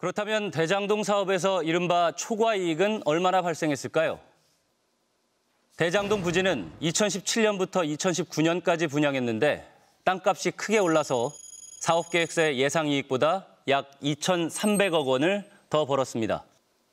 그렇다면 대장동 사업에서 이른바 초과 이익은 얼마나 발생했을까요? 대장동 부지는 2017년부터 2019년까지 분양했는데 땅값이 크게 올라서 사업계획서의 예상 이익보다 약 2,300억 원을 더 벌었습니다.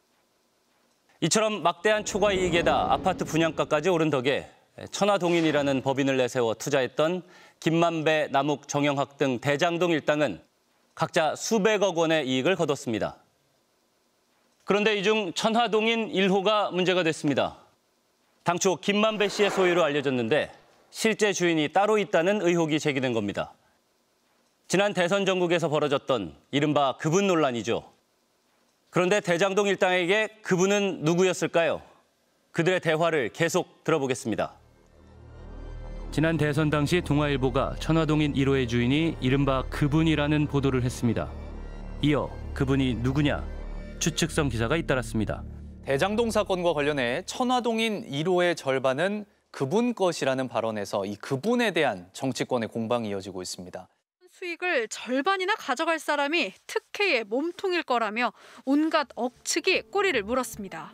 이처럼 막대한 초과 이익에다 아파트 분양가까지 오른 덕에 천화동인이라는 법인을 내세워 투자했던 김만배, 남욱, 정영학 등 대장동 일당은 각자 수백억 원의 이익을 거뒀습니다. 그런데 이 중 천화동인 1호가 문제가 됐습니다. 당초 김만배 씨의 소유로 알려졌는데 실제 주인이 따로 있다는 의혹이 제기된 겁니다. 지난 대선 전국에서 벌어졌던 이른바 그분 논란이죠. 그런데 대장동 일당에게 그분은 누구였을까요? 그들의 대화를 계속 들어보겠습니다. 지난 대선 당시 동아일보가 천화동인 1호의 주인이 이른바 그분이라는 보도를 했습니다. 이어 그분이 누구냐? 추측성 기사가 잇따랐습니다. 대장동 사건과 관련해 천화동인 1호의 절반은 그분 것이라는 발언에서 이 그분에 대한 정치권의 공방이 이어지고 있습니다. 수익을 절반이나 가져갈 사람이 특혜의 몸통일 거라며 온갖 억측이 꼬리를 물었습니다.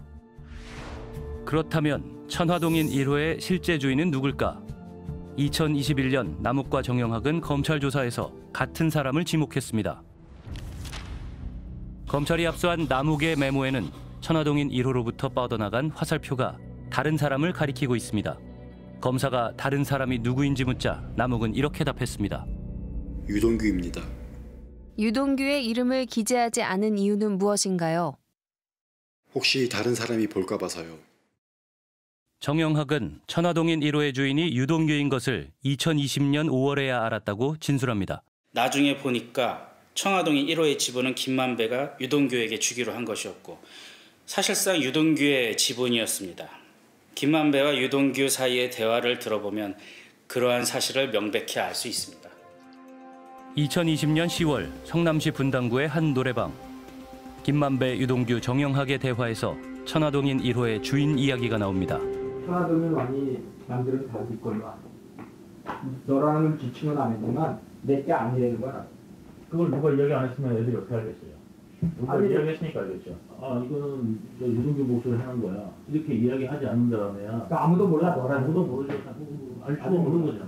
그렇다면 천화동인 1호의 실제 주인은 누굴까? 2021년 남욱과 정영학은 검찰 조사에서 같은 사람을 지목했습니다. 검찰이 압수한 남욱의 메모에는 천화동인 1호로부터 뻗어나간 화살표가 다른 사람을 가리키고 있습니다. 검사가 다른 사람이 누구인지 묻자 남욱은 이렇게 답했습니다. 유동규입니다. 유동규의 이름을 기재하지 않은 이유는 무엇인가요? 혹시 다른 사람이 볼까 봐서요. 정영학은 천화동인 1호의 주인이 유동규인 것을 2020년 5월에야 알았다고 진술합니다. 나중에 보니까 천화동인 1호의 지분은 김만배가 유동규에게 주기로 한 것이었고 사실상 유동규의 지분이었습니다. 김만배와 유동규 사이의 대화를 들어보면 그러한 사실을 명백히 알 수 있습니다. 2020년 10월 성남시 분당구의 한 노래방. 김만배, 유동규, 정영학의 대화에서 천화동인 1호의 주인 이야기가 나옵니다. 천화동인 왕이 남들은 다 네 걸로 너라는 지칭은 안 했지만 내게 아니라는 거야. 그걸 누가 이야기 안 했으면 애들이 어떻게 알겠어요? 누가 이야기했으니까 알겠죠. 아 이거는 유동규 목소리 하는 거야. 이렇게 이야기하지 않는 다음에야. 그러니까 아무도 몰라 너라는. 아무도 모르죠. 알 수가 없는 거잖아요.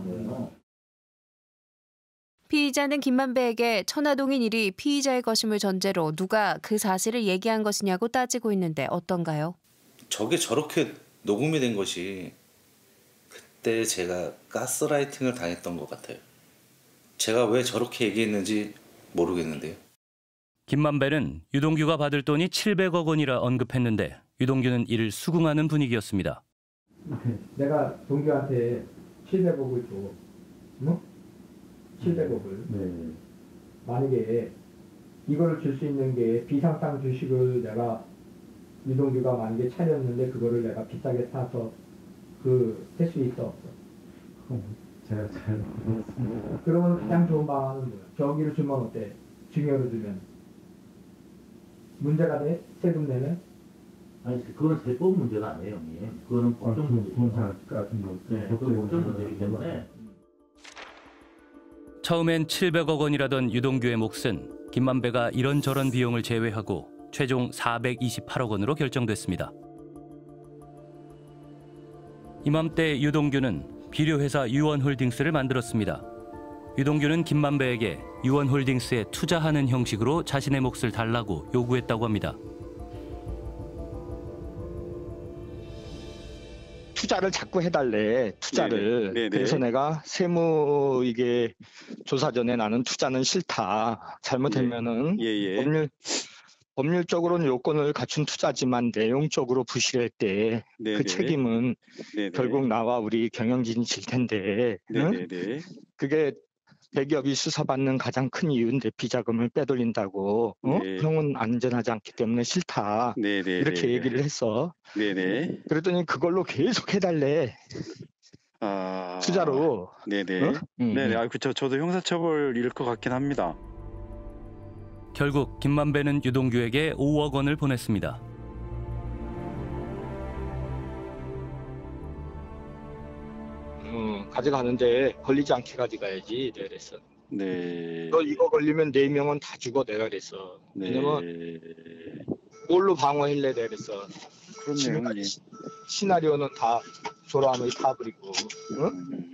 피의자는 김만배에게 천화동인 일이 피의자의 것임을 전제로 누가 그 사실을 얘기한 것이냐고 따지고 있는데 어떤가요? 저게 저렇게 녹음이 된 것이 그때 제가 가스라이팅을 당했던 것 같아요. 제가 왜 저렇게 얘기했는지 모르겠는데요. 김만배는 유동규가 받을 돈이 700억 원이라 언급했는데 유동규는 이를 수긍하는 분위기였습니다. 내가 동규한테 700억을 줘. 응? 700억을. 네. 만약에 이걸 줄 수 있는 게 비상장 주식을 내가 유동규가 만약에 차렸는데 그거를 내가 비싸게 사서 할 수 있어 없어? 제가 잘 모르겠습니다. 그러면 가장 좋은 방안은 뭐야? 저기를 주면 어때? 증여로 주면 문제가 돼? 세금 내면? 아니 그건 세법 문제가 아니에요, 형님. 그거는 법정 문제죠. 같은 거. 네, 그건 법정 문제이기 때문에. 처음엔 700억 원이라던 유동규의 몫은 김만배가 이런저런 비용을 제외하고 최종 428억 원으로 결정됐습니다. 이맘때 유동규는 비료회사 유원홀딩스를 만들었습니다. 유동규는 김만배에게 유원홀딩스에 투자하는 형식으로 자신의 몫을 달라고 요구했다고 합니다. 투자를 자꾸 해달래, 투자를. 네네. 그래서 내가 세무 이게 조사 전에 나는 투자는 싫다. 잘못하면은 법률적으로는 요건을 갖춘 투자지만 내용적으로 부실할 때 그 책임은 결국 나와 우리 경영진이 질 텐데. 응? 그게 대기업이 수사받는 가장 큰 이유인데 비자금을 빼돌린다고. 형은 안전하지 않기 때문에 싫다. 이렇게 얘기를 했어. 그랬더니 그걸로 계속 해달래. 투자로. 네네. 그쵸. 저도 형사처벌 일 것 같긴 합니다. 결국 김만배는 유동규에게 5억 원을 보냈습니다. 가져가는데 걸리지 않게 가져가야지. 그랬어. 네. 너 이거 걸리면 4명은 다 죽어 내가 그랬어. 네. 왜냐면 뭘로 방어할래 내가 그랬어. 그렇네요. 형님. 시나리오는 다 조라함을 타버리고. 응?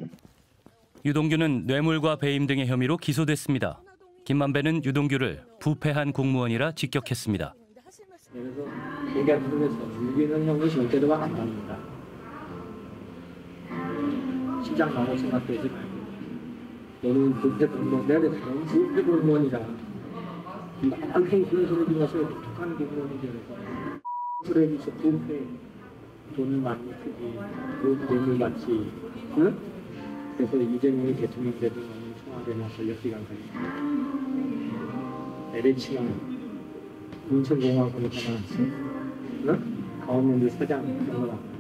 유동규는 뇌물과 배임 등의 혐의로 기소됐습니다. 김만배는 유동규를 부패한 공무원이라 직격했습니다. 그래서 얘기가 들으면서 유기는 형은 절대로 안 합니다. 시장 나무 생각되지 말고 너는 부패 공무원 내가 그랬어. 부패 공무원이라 나한테 그런 소리 들어서 독특한 공무원이 되어서 쓰레기서 부패 돈을 많이 쓰기 뇌물 받지 응? 그래서 이재명이 대통령 되도 너무 청와대 나서 몇 시간 걸렸어. LH랑 인천공항으로 가나왔어? 응? 강원랜드 사장 그런 거 나왔어.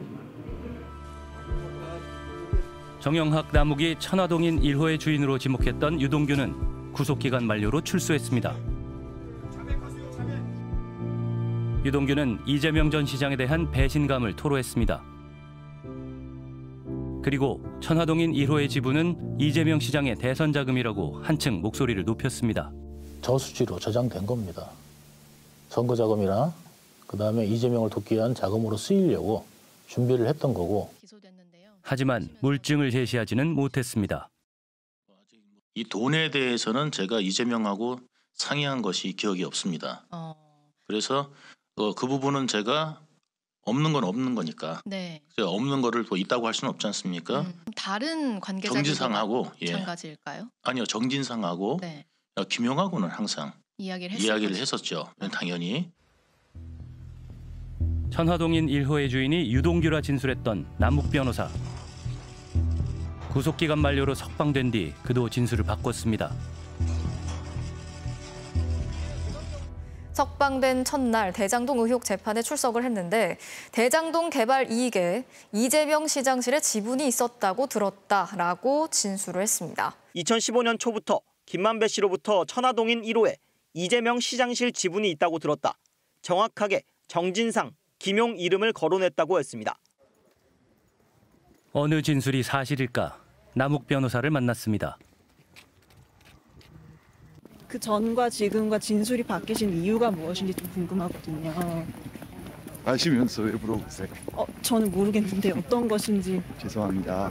정영학 남욱이 천화동인 1호의 주인으로 지목했던 유동규는 구속기간 만료로 출소했습니다. 유동규는 이재명 전 시장에 대한 배신감을 토로했습니다. 그리고 천화동인 1호의 지분은 이재명 시장의 대선 자금이라고 한층 목소리를 높였습니다. 저수지로 저장된 겁니다. 선거 자금이나 그다음에 이재명을 돕기 위한 자금으로 쓰이려고 준비를 했던 거고. 하지만 물증을 제시하지는 못했습니다. 이 돈에 대해서는 제가 이재명하고 상의한 것이 기억이 없습니다. 그래서 그 부분은 제가 없는 건 없는 거니까. 네. 없는 거를 또 있다고 할 수는 없지 않습니까? 다른 관계자들과 정진상하고 마찬가지일까요? 아니요, 정진상하고 네. 김용하고는 항상 이야기를 했었죠. 당연히. 천화동인 1호의 주인이 유동규라 진술했던 남욱 변호사. 구속기간 만료로 석방된 뒤 그도 진술을 바꿨습니다. 석방된 첫날 대장동 의혹 재판에 출석을 했는데 대장동 개발 이익에 이재명 시장실의 지분이 있었다고 들었다라고 진술을 했습니다. 2015년 초부터 김만배 씨로부터 천화동인 1호에 이재명 시장실 지분이 있다고 들었다. 정확하게 정진상, 김용 이름을 거론했다고 했습니다. 어느 진술이 사실일까? 남욱 변호사를 만났습니다. 그 전과 지금과 진술이 바뀌신 이유가 무엇인지 좀 궁금하거든요. 아시면서 왜 물어보세요? 저는 모르겠는데 어떤 것인지. 죄송합니다.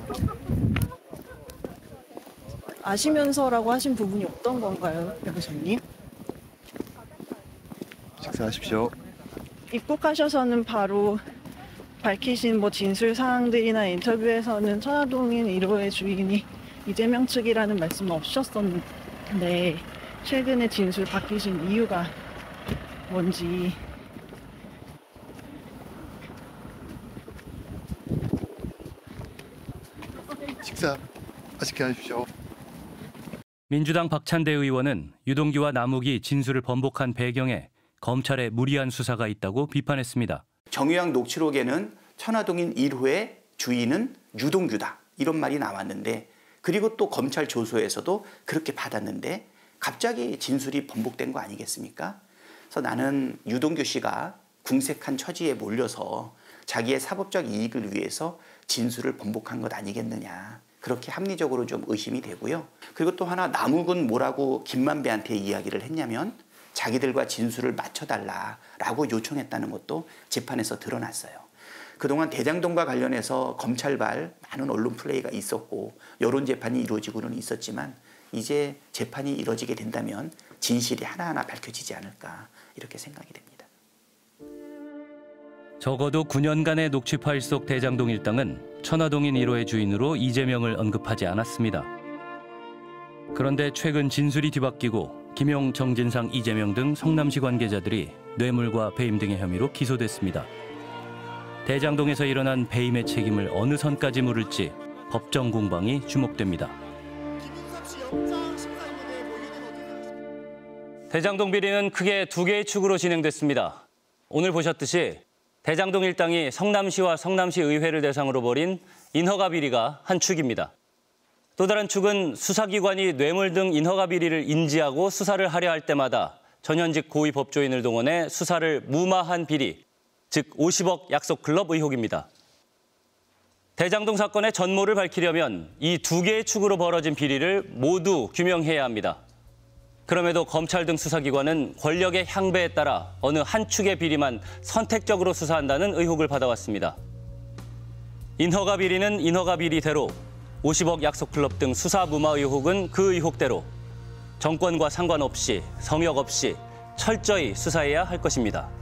아시면서라고 하신 부분이 어떤 건가요, 변호사님? 식사하십시오. 입국하셔서는 바로 밝히신 진술 사항들이나 인터뷰에서는 천화동인 1호의 주인이 이재명 측이라는 말씀은 없으셨었는데 최근에 진술 바뀌신 이유가 뭔지. 식사 맛있게 하십시오. 민주당 박찬대 의원은 유동규와 남욱이 진술을 번복한 배경에 검찰의 무리한 수사가 있다고 비판했습니다. 정유양 녹취록에는 천화동인 1호의 주인은 유동규다 이런 말이 나왔는데 그리고 또 검찰 조서에서도 그렇게 받았는데 갑자기 진술이 번복된 거 아니겠습니까? 그래서 나는 유동규 씨가 궁색한 처지에 몰려서 자기의 사법적 이익을 위해서 진술을 번복한 것 아니겠느냐. 그렇게 합리적으로 좀 의심이 되고요. 그리고 또 하나 남욱은 뭐라고 김만배한테 이야기를 했냐면 자기들과 진술을 맞춰달라라고 요청했다는 것도 재판에서 드러났어요. 그동안 대장동과 관련해서 검찰발 많은 언론 플레이가 있었고 여론 재판이 이루어지고는 있었지만 이제 재판이 이루어지게 된다면 진실이 하나하나 밝혀지지 않을까 이렇게 생각이 됩니다. 적어도 9년간의 녹취 파일 속 대장동 일당은 천화동인 1호의 주인으로 이재명을 언급하지 않았습니다. 그런데 최근 진술이 뒤바뀌고 김용, 정진상, 이재명 등 성남시 관계자들이 뇌물과 배임 등의 혐의로 기소됐습니다. 대장동에서 일어난 배임의 책임을 어느 선까지 물을지 법정 공방이 주목됩니다. 대장동 비리는 크게 두 개의 축으로 진행됐습니다. 오늘 보셨듯이 대장동 일당이 성남시와 성남시 의회를 대상으로 벌인 인허가 비리가 한 축입니다. 또 다른 축은 수사기관이 뇌물 등 인허가 비리를 인지하고 수사를 하려 할 때마다 전현직 고위 법조인을 동원해 수사를 무마한 비리, 즉 50억 약속 클럽 의혹입니다. 대장동 사건의 전모를 밝히려면 이 두 개의 축으로 벌어진 비리를 모두 규명해야 합니다. 그럼에도 검찰 등 수사기관은 권력의 향배에 따라 어느 한 축의 비리만 선택적으로 수사한다는 의혹을 받아왔습니다. 인허가 비리는 인허가 비리대로, 50억 약속클럽 등 수사 무마 의혹은 그 의혹대로 정권과 상관없이 성역 없이 철저히 수사해야 할 것입니다.